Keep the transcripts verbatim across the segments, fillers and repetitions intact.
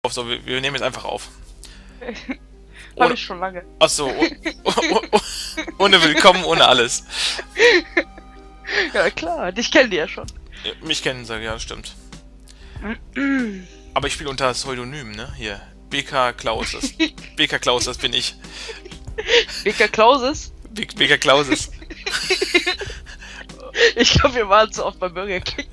So, wir, wir nehmen jetzt einfach auf. Hab ich schon lange. Achso, oh, oh, oh, oh, ohne Willkommen, ohne alles. Ja klar, dich kennen die ja schon. Ja, mich kennen sie, ja, stimmt. Aber ich spiele unter Pseudonym, ne? Hier, B K Klauses. B K Klaus, das bin ich. B K Klauses? B K Klauses. Ich glaube, wir waren zu oft beim Burger King.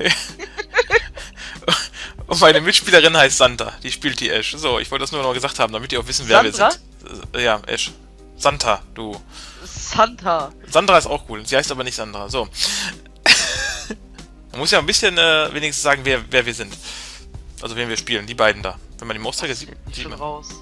Und meine Mitspielerin heißt Santa, die spielt die Ash. So, ich wollte das nur noch gesagt haben, damit ihr auch wissen, wer Sandra? wir sind. Äh, ja, Ash. Santa, du. Santa. Sandra ist auch cool, sie heißt aber nicht Sandra. So. Man muss ja ein bisschen äh, wenigstens sagen, wer, wer wir sind. Also wen wir spielen, die beiden da. Wenn man die Mauszeiger sieht, Ich sieht bin man. raus.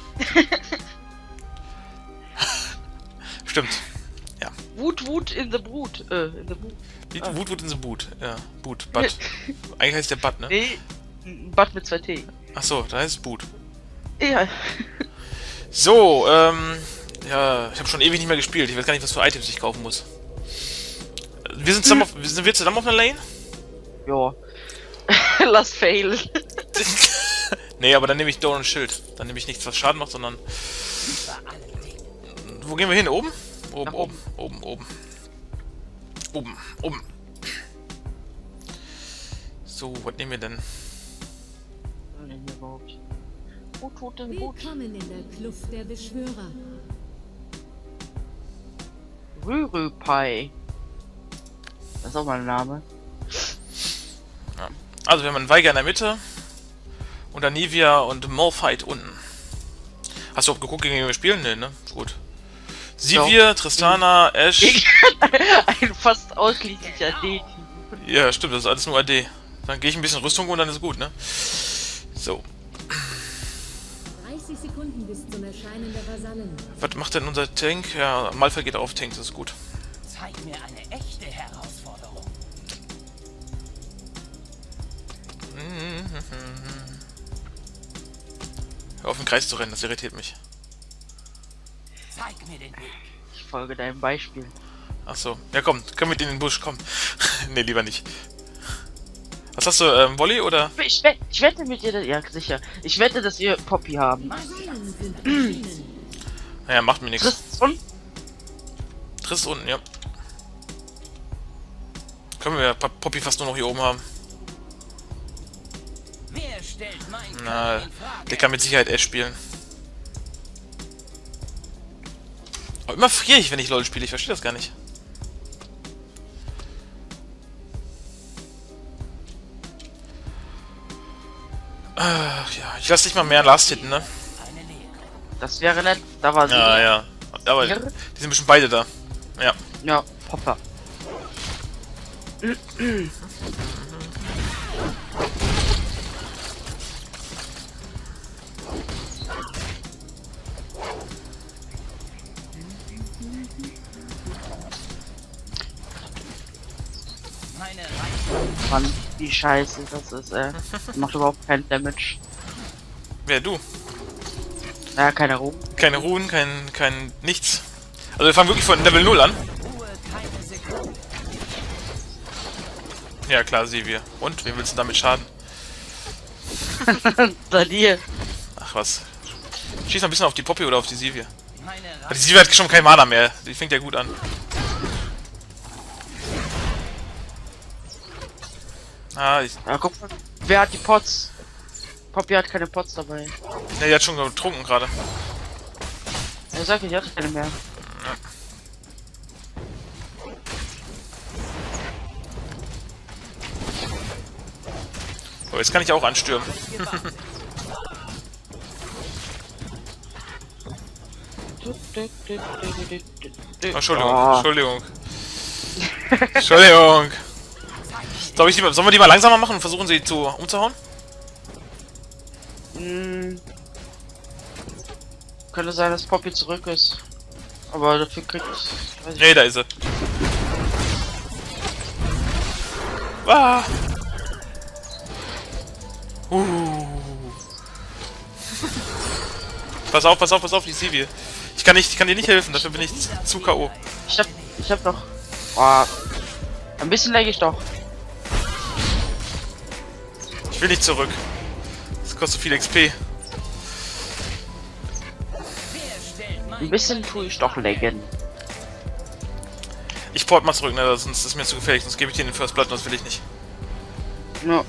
Stimmt. Ja. Wut, Wut in the Boot. Äh, in the Boot. Die, Ah. Wut, Wut in the Boot. Ja, Boot, Butt. Eigentlich heißt der Butt, ne? Nee, Bad mit zwei T. Achso, da heißt es Boot. Ja. So, ähm... ja, ich habe schon ewig nicht mehr gespielt. Ich weiß gar nicht, was für Items ich kaufen muss. Wir sind zusammen auf, sind wir zusammen auf einer Lane? Ja. Lass fail. Nee, aber dann nehme ich Doran Schild. Dann nehme ich nichts, was Schaden macht, sondern... Wo gehen wir hin? Oben? Oben, Nach oben, oben, oben. Oben, oben. So, was nehmen wir denn? Wut, Wut in the Boot. Willkommen in der Kluft der Beschwörer. Rührüpei. Das ist auch mal ein Name. Ja. Also wir haben einen Weiger in der Mitte. Und dann Nivea und Malphite unten. Hast du auch geguckt, gegen wen wir spielen? Nee, ne? Gut. Sivir, Ja. Tristana, Ash. Ein fast ausschließlicher D. Ja, stimmt, das ist alles nur A D. Dann gehe ich ein bisschen Rüstung und dann ist gut, ne? So. dreißig Sekunden bis zum Erscheinen der Vasallen. Was macht denn unser Tank? Ja, Malphite geht auf Tank, das ist gut. Zeig mir eine echte Herausforderung. Hör auf, im Kreis zu rennen, das irritiert mich. Zeig mir den Weg. Ich folge deinem Beispiel. Achso. Ja, komm, komm mit in den Busch, komm. Ne, lieber nicht. Was hast du, ähm, Volley oder? Ich, wette, ich wette mit dir, dass, ja sicher. Ich wette, dass wir Poppy haben. Vasallen sind erschienen. Naja, macht mir nichts. Triss und Triss unten, ja. Können wir ja Poppy fast nur noch hier oben haben. Wer stellt mein Na, Können in Frage? der kann mit Sicherheit Ash spielen. Aber immer friere ich, wenn ich LoL spiele, ich verstehe das gar nicht. Ach ja, ich lass dich mal mehr Last hitten, ne? Eine Lehre. das wäre nett. Da war sie. Ja, ja. Aber Ja. die sind bestimmt beide da. Ja. Ja, Popper. Meine Reise. Mann, wie scheiße das ist, äh. Macht überhaupt keinen Damage. Wer, du? Ja, keine Ruhe. Keine Ruhen, kein, kein nichts. Also wir fangen wirklich von Level null an. Ruhe keine Sekunde. Ja klar, Sivir. Und? Wem willst du damit schaden? Bei dir. Ach was. Schieß mal ein bisschen auf die Poppy oder auf die Sivir. Meine Die Reise. Sivir hat schon kein Mana mehr. Die fängt ja gut an. Ah, ich, Ja, guck mal. Wer hat die Pots? Poppy hat keine Pots dabei. ja, die hat schon getrunken gerade. Er sagt, ich hatte keine mehr. Oh, jetzt kann ich auch anstürmen. Oh, Entschuldigung, Oh. Entschuldigung. Entschuldigung. Soll ich die, mal- sollen wir die mal langsamer machen und versuchen sie zu umzuhauen? Hm. Könnte sein, dass Poppy zurück ist. Aber dafür kriegt. Weiß ich Nee, da ist sie. Ah. Uh. Pass auf, pass auf, pass auf, die Sivir. Ich kann nicht, ich kann dir nicht helfen, dafür bin ich zu K O. Ich hab. Ich hab noch. Oh, ein bisschen lag ich doch. Ich will nicht zurück. Das kostet viel X P. Ein bisschen tue ich doch laggen. Ich port mal zurück, ne? Sonst ist es mir zu gefährlich. Sonst gebe ich dir den First Blood, das will ich nicht. Ja.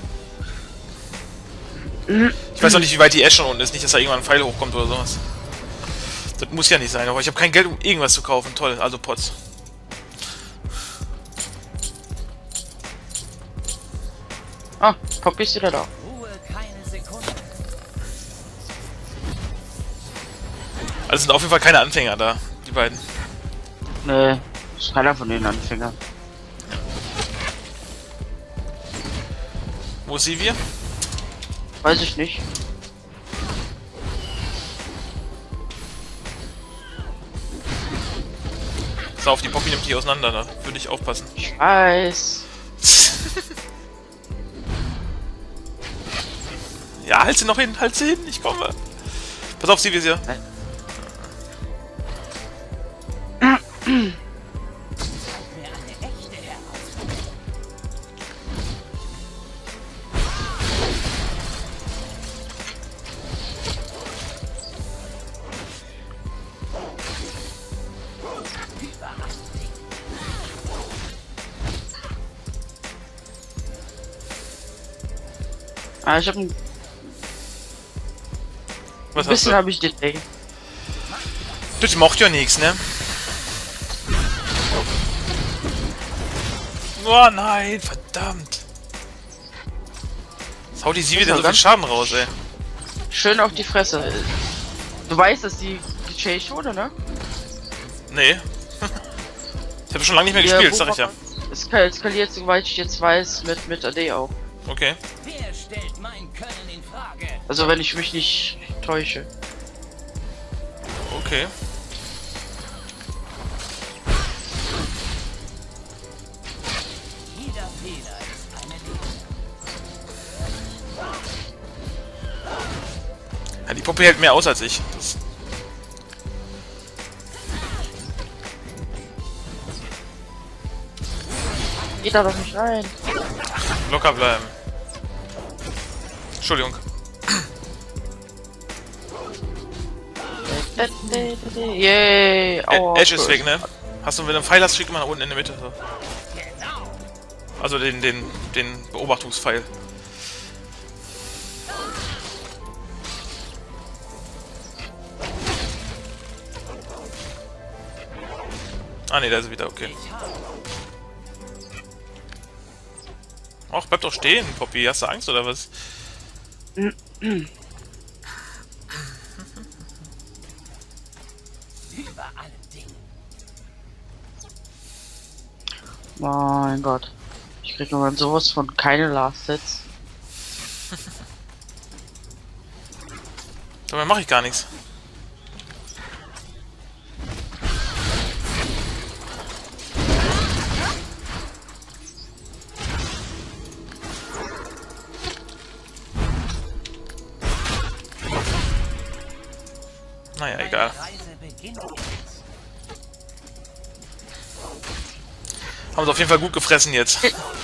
Ich weiß noch nicht, wie weit die Ash schon unten ist. Nicht, dass da irgendwann ein Pfeil hochkommt oder sowas. Das muss ja nicht sein, aber ich habe kein Geld, um irgendwas zu kaufen. Toll, also Pots. Ah, Poppy ist wieder da. Ruhe keine Sekunde. Also sind auf jeden Fall keine Anfänger da, die beiden. Nee, ist keiner von den Anfängern. Wo ist Sivir? Weiß ich nicht. So, auf die Poppy nimmt die auseinander, da würde ich aufpassen. Ich weiß. Ja, halt sie noch hin, halt sie hin, ich komme. Pass auf, Sivir ist hier. Mir eine echte Herausforderung. Ah, ich hab ein Was hast bisschen du? habe ich Delay. Das macht ja nichts, ne? Oh nein, verdammt. Was haut die Sivir denn so viel Schaden raus, ey? Schön auf die Fresse. Du weißt, dass die gechanged wurde, ne? Nee. Ich habe schon lange nicht mehr Ja, gespielt, sag ich ja. Es ska- skaliert, soweit ich jetzt weiß, mit, mit A D auch. Okay. Wer stellt mein Können in Frage? Also wenn ich mich nicht täusche. Okay. Jeder Fehler ist eine Lehre. Ja, die Puppe hält mehr aus als ich. Das Geht da doch nicht rein. locker bleiben. Entschuldigung. Yay. Oh, Ä- Ash ist cool. weg, ne? Hast du, wenn du einen Pfeil hast, schick mal nach unten in der Mitte. So. Genau. Also den, den, den Beobachtungspfeil. Ah ne, da ist er wieder, okay. Ich habe Ach, bleib doch stehen, Poppy. Hast du Angst oder was? über allen Dingen. Mein Gott. Ich krieg nur sowas von keine Last Sets. Dabei mache ich gar nichts. Naja, egal. Meine Reise beginnt jetzt. Haben sie auf jeden Fall gut gefressen jetzt.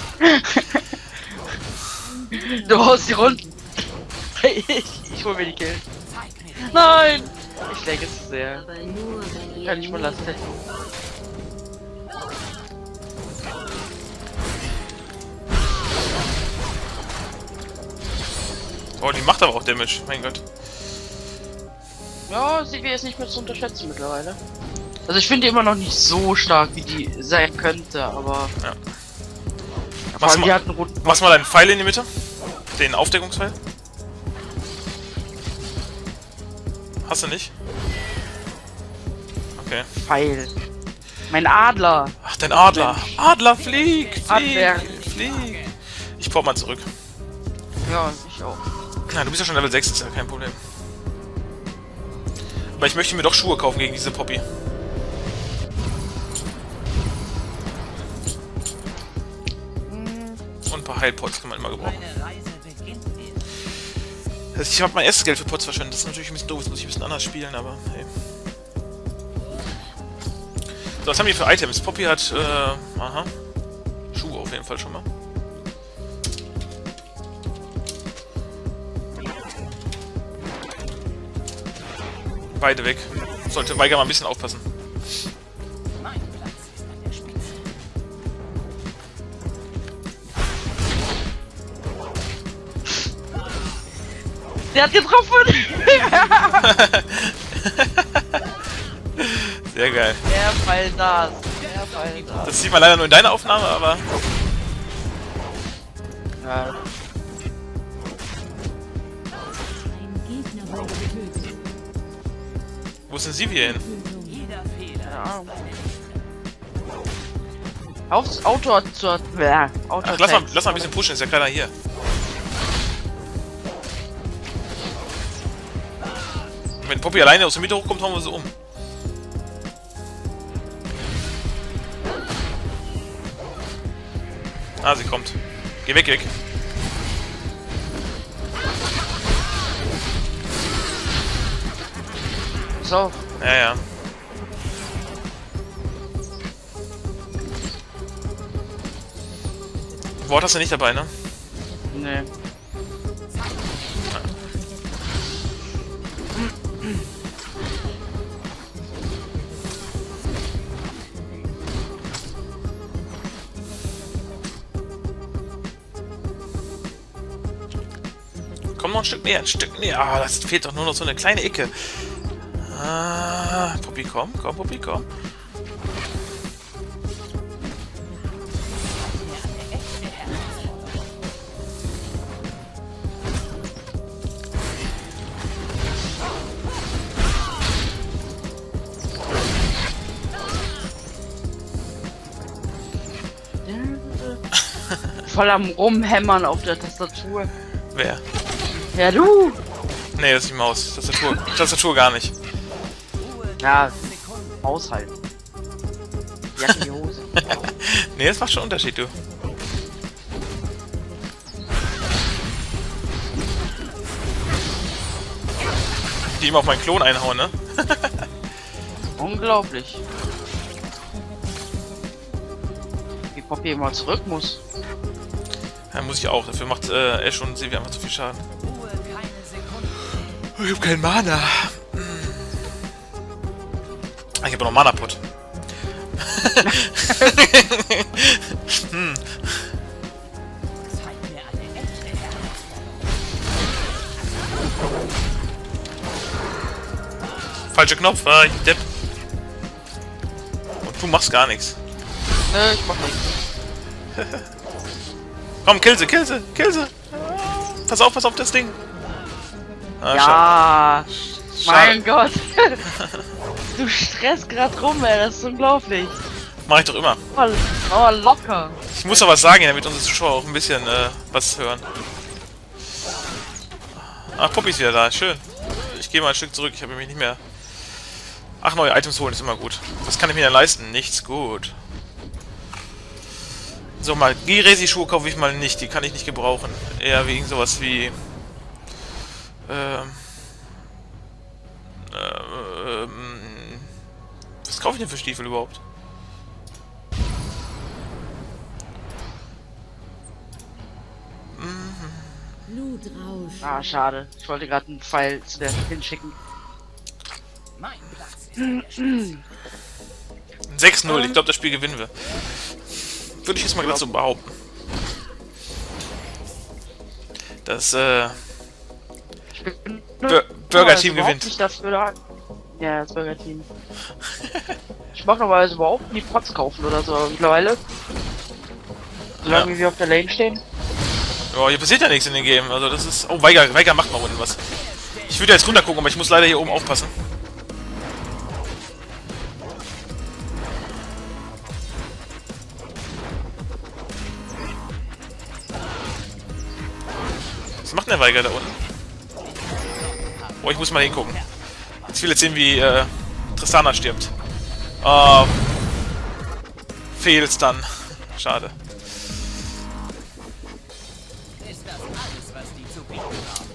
Du haust die Runden. ich, ich hol mir die Kills. Zeig mir die Nein! Ich lagge zu sehr. Aber nur, wenn ihr Kann ich mal lassen. Oh, die macht aber auch Damage. Mein Gott. Ja, sie ist nicht mehr zu unterschätzen mittlerweile. Also ich finde die immer noch nicht so stark, wie die sein könnte, aber... Ja. Vor Machst allem du die mal, hat einen roten... machst mal deinen Pfeil in die Mitte. Den Aufdeckungspfeil. Hast du nicht? Okay. Pfeil. Mein Adler. Ach, dein Adler. Adler, flieg! Flieg! Adler. Flieg! Ich pop mal zurück. Ja, ich auch. Na, du bist ja schon Level sechs, ist ja kein Problem. Aber ich möchte mir doch Schuhe kaufen gegen diese Poppy. Und ein paar Heilpots kann man immer gebrauchen. Meine Reise beginnt jetzt. Also ich habe mein erstes Geld für Pots verschwendet. Das ist natürlich ein bisschen doof, das muss ich ein bisschen anders spielen, aber hey. So, was haben wir für Items? Poppy hat, äh, aha. Schuhe auf jeden Fall schon mal. Beide weg. sollte Weiger mal ein bisschen aufpassen. Mein Platz ist an der Spitze. Der hat getroffen! Sehr geil. Der Fall das. Der Fall das. Das sieht man leider nur in deiner Aufnahme, aber... Ja. Ein Gegner wurde getötet. Wo sind sie wieder hin? Tötung. Jeder Fehler Ja. ist eine Lehre. Aufs Auto zur. Ja, Auto Ach, lass mal, lass mal ein bisschen pushen, ist ja keiner hier. Wenn Poppy alleine aus der Mitte hochkommt, hauen wir sie um. Ah, sie kommt. Geh weg, geh weg. So. Ja, ja. Wort hast du nicht dabei, ne? Nee. Komm noch ein Stück näher, ein Stück näher. Ah, das fehlt doch nur noch so eine kleine Ecke. Ah, Poppy, komm, komm, Poppy, komm. Voll am Rumhämmern auf der Tastatur. Wer? Ja, du! Nee, das ist die Maus. Tastatur. Tastatur gar nicht. Ja, Haushalt. Jacke in die Hose. Nee, das macht schon einen Unterschied, du. Die immer auf meinen Klon einhauen, ne? Unglaublich. Wie Poppy immer zurück muss. Ja, muss ich auch. Dafür macht äh, Ash und Sylvie einfach zu viel Schaden. Ruhe, keine Sekunde. Ich hab keinen Mana. Ah, ich hab noch Mana-Pot. hm. Zeig mir eine echte Herausforderung. Falscher Knopf, ah, ich Depp. Und du machst gar nichts. Ne, ich mach nichts. Komm, kill sie, kill sie, kill sie. Pass auf, pass auf das Ding. Ah, Ja, Schade. mein Gott. Du stresst grad rum, ey, das ist unglaublich. Mach ich doch immer. Oh, oh locker. Ich muss doch was sagen, damit unsere Zuschauer auch ein bisschen äh, was hören. Ach, Poppy ist wieder da, schön. Ich gehe mal ein Stück zurück, ich habe mich nicht mehr... Ach, neue Items holen ist immer gut. Was kann ich mir denn leisten? Nichts, gut. So, mal, G-Resi-Schuhe kaufe ich mal nicht, die kann ich nicht gebrauchen. Eher wegen sowas wie... Ähm... Ähm... Was kaufe ich denn für Stiefel überhaupt? Blutrausch. Ah, schade. Ich wollte gerade einen Pfeil zu der hinschicken. Mein Platz ist an der Spitze. sechs null, ich glaube, das Spiel gewinnen wir. Würde ich jetzt mal gerade so behaupten. Das, äh... Ich bin Bur Burger Team überhaupt gewinnt. Nicht dafür da. Ja, das Burger Team. Ich mach normalerweise überhaupt nie Pots kaufen oder so, aber mittlerweile. Solange Ja. wir auf der Lane stehen. Ja, hier passiert ja nichts in dem Game. Also das ist... Oh, Weiger, Weiger macht mal unten was. Ich würde jetzt runter gucken, aber ich muss leider hier oben aufpassen. Was macht denn der Weiger da unten? Oh, ich muss mal hingucken. Jetzt will jetzt sehen, wie äh, Tristana stirbt. Oh, fehlt's dann. Schade. Ist das alles, was die zu bieten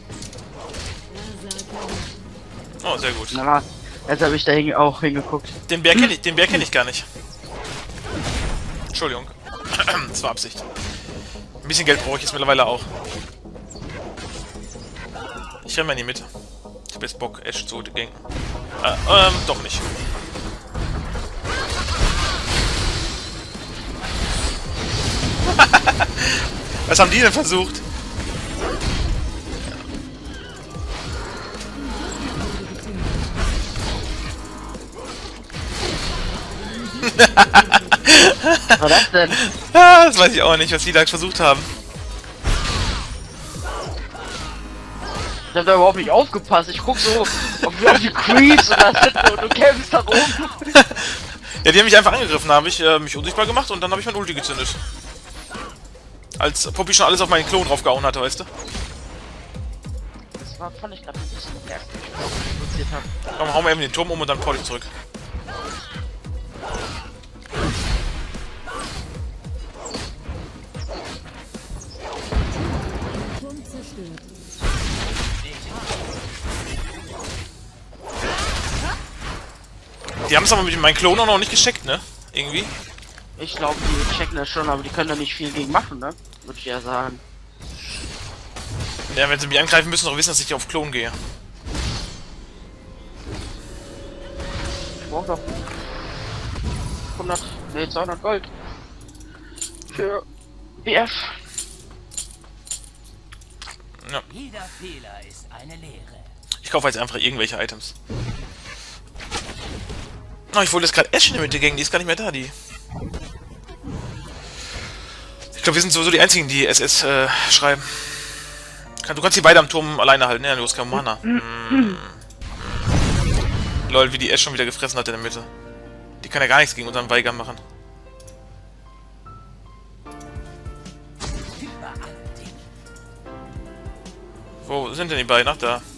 haben? Oh, sehr gut. Na, jetzt habe ich da hin auch hingeguckt. Den Bär kenne ich, den Bär kenn ich gar nicht. Entschuldigung. Das war Absicht. Ein bisschen Geld brauche ich jetzt mittlerweile auch. Ich renne mal in die Mitte. Ich hab jetzt Bock, Ash zu ganken. Äh, ähm, doch nicht. Was haben die denn versucht? Was war das denn? Ah, das weiß ich auch nicht, was die da versucht haben. Ich hab da überhaupt nicht aufgepasst. Ich guck so auf, auf die Creeps und da sitzen und du kämpfst da oben. Ja, die haben mich einfach angegriffen, da habe ich äh, mich unsichtbar gemacht und dann habe ich mein Ulti gezündet. Als Poppy schon alles auf meinen Klon draufgehauen hatte, weißt du? Das war, fand ich gerade ein bisschen merkwürdig, was ich produziert habe. Komm, hauen wir eben den Turm um und dann porte ich zurück. Turm zerstört. Die haben es aber mit meinem Klon auch noch nicht gescheckt, ne? Irgendwie. Ich glaube, die checken das schon, aber die können da nicht viel gegen machen, ne? Würde ich ja sagen. Ja, wenn sie mich angreifen, müssen sie doch wissen, dass ich auf Klon gehe. Ich brauch doch hundert, nee, zweihundert Gold. Für B F. Ja. Jeder Fehler ist eine Lehre. Ich kaufe jetzt einfach irgendwelche Items. Oh, ich wollte jetzt gerade Ash in der Mitte gängen, die ist gar nicht mehr da, die. Ich glaube, wir sind sowieso die einzigen, die S S äh, schreiben. Du kannst die beide am Turm alleine halten, ja, du hast kein Mana. Mm. Lol, wie die Ash schon wieder gefressen hat in der Mitte. Die kann ja gar nichts gegen unseren Weiger machen. Wo sind denn die beiden? Ach, da.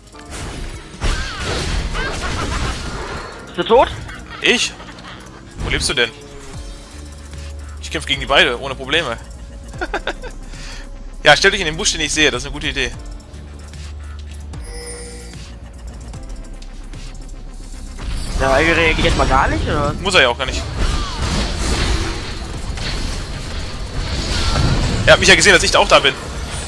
Ist du tot? Ich? Wo lebst du denn? Ich kämpfe gegen die beide, ohne Probleme. Ja, stell dich in den Busch, den ich sehe, das ist eine gute Idee. Der Weiger reagiert mal gar nicht, oder? Muss er ja auch gar nicht. Er hat mich ja gesehen, dass ich da auch da bin.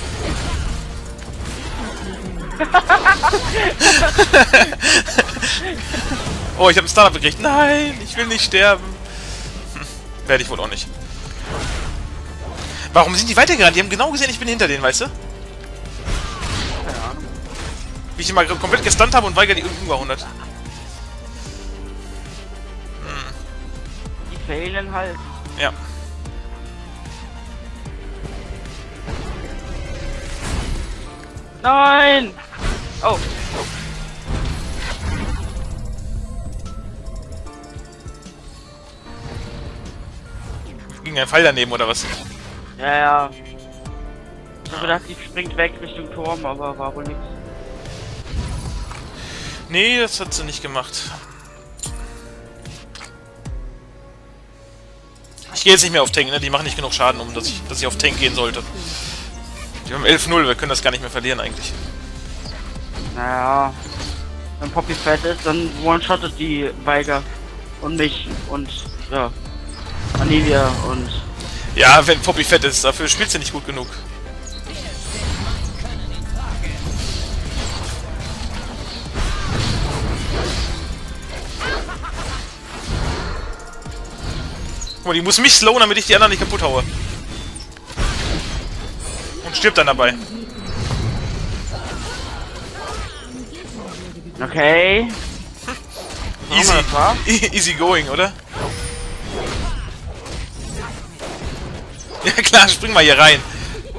Oh, ich habe ein Startup gekriegt. Nein, ich will nicht sterben. Hm, werde ich wohl auch nicht. Warum sind die weitergerannt? Die haben genau gesehen, ich bin hinter denen, weißt du? Keine Ahnung. Wie ich ihn mal komplett gestunt habe und Weiger die unten überhundert. Hm. Die fehlen halt. Ja. Nein! Oh. Ging ein Pfeil daneben, oder was? Ja, ja. Ich hab gedacht, die springt weg Richtung Turm, aber war wohl nix. Nee, das hat sie nicht gemacht. Ich gehe jetzt nicht mehr auf Tank, ne? Die machen nicht genug Schaden, um dass ich, dass ich auf Tank gehen sollte. Wir haben elf null, wir können das gar nicht mehr verlieren eigentlich. Naja. Wenn Poppy fett ist, dann one-shottet die Weiger. Und mich. Und, ja. Anivia und... Ja, wenn Poppy fett ist, dafür spielt sie nicht gut genug. Guck mal, die muss mich slowen, damit ich die anderen nicht kaputt haue. Und stirbt dann dabei. Okay. Easy. das war? Easy going, oder? Ja klar, spring mal hier rein.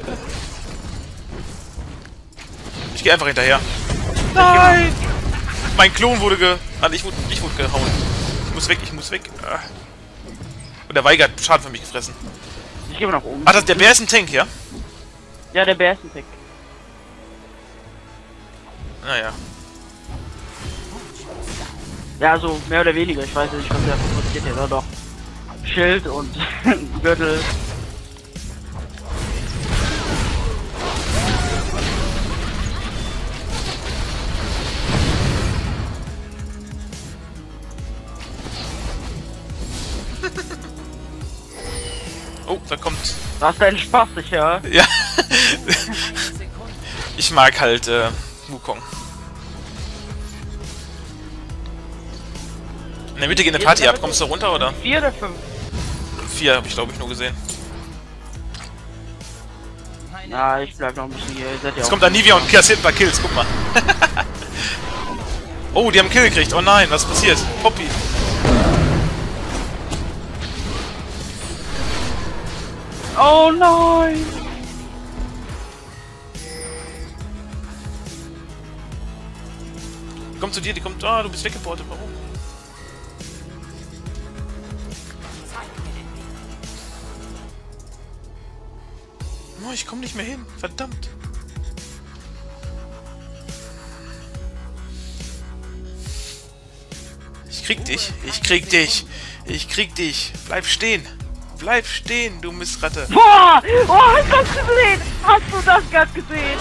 Ich gehe einfach hinterher. Nein! Mein Klon wurde ge... Ah, ich wurde, ich wurde gehauen. Ich muss weg, ich muss weg. Ah. Und der Weiger hat Schaden für mich gefressen. Ich gehe mal nach oben. Ah, das, der Bär ist ein Tank, ja? Ja, der Bär ist ein Tick. Naja. Ja, so mehr oder weniger. Ich weiß nicht, was der produziert hier. Oder doch. Schild und Gürtel. Oh, da kommt... Das ist ein Spaß, sicher. Ja. Ich mag halt äh, Wukong. In der Mitte geht eine Party ab. Kommst du runter, oder? Vier oder fünf? Vier habe ich, glaube ich, nur gesehen. Na, ich bleib noch ein bisschen hier. Ihr seid ja Jetzt auch kommt Anivia und kassiert ein paar Kills. Guck mal. Oh, die haben einen Kill gekriegt. Oh nein, was ist passiert? Poppy. Oh nein! Kommt zu dir, die kommt. Ah, du bist weggeportet. Warum? Oh, ich komme nicht mehr hin. Verdammt. Ich krieg dich. Ich krieg dich. Ich krieg dich. Bleib stehen. Bleib stehen, du Missratte. Boah! Oh, hast du das gesehen? Hast du das gerade gesehen?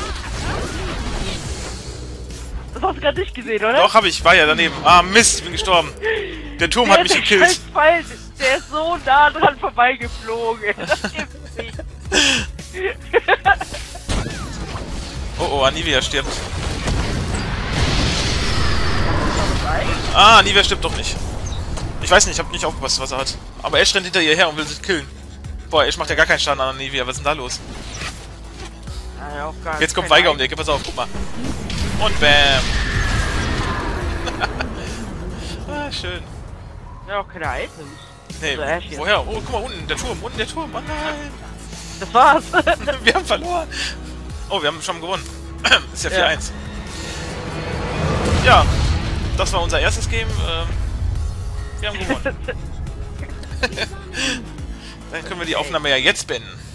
Das hast du gerade nicht gesehen, oder? Doch, hab ich. War ja daneben. Ah, Mist, ich bin gestorben. Der Turm hat mich der gekillt. Scheißpfeil, der ist so nah dran vorbeigeflogen. Das gibt's nicht. Oh, oh, Anivia stirbt. Ah, Anivia stirbt doch nicht. Ich weiß nicht, ich hab nicht aufgepasst, was er hat. Aber Ash rennt hinter ihr her und will sie killen. Boah, Ash macht ja gar keinen Schaden an Anivia. Was ist denn da los? Ja, auch gar Jetzt kommt kein Veigar um die Ecke, pass auf, guck mal. Und bam. Ah, schön. Ja, auch keine Items. Nee, Also Ash jetzt. woher? Oh, guck mal, unten, der Turm, unten der Turm. Oh nein. Das war's. Wir haben verloren. Oh, wir haben schon gewonnen. Ist ja vier eins. Ja, das war unser erstes Game. Ähm, wir haben gewonnen. Dann können wir die Aufnahme ja jetzt beenden.